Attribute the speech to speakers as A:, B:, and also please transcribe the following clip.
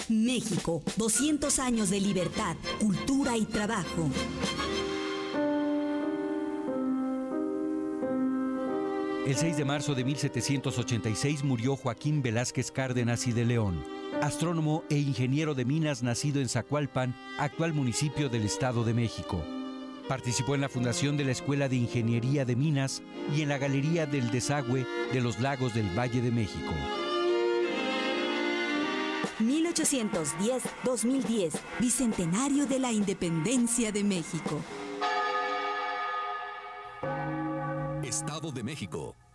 A: México, 200 años de libertad, cultura y trabajo.
B: El 6 de marzo de 1786 murió Joaquín Velázquez Cárdenas y de León, astrónomo e ingeniero de minas nacido en Zacualpan, actual municipio del Estado de México. Participó en la fundación de la Escuela de Ingeniería de Minas y en la Galería del Desagüe de los Lagos del Valle de México.
A: 1810-2010, Bicentenario de la Independencia de México.
C: Estado de México.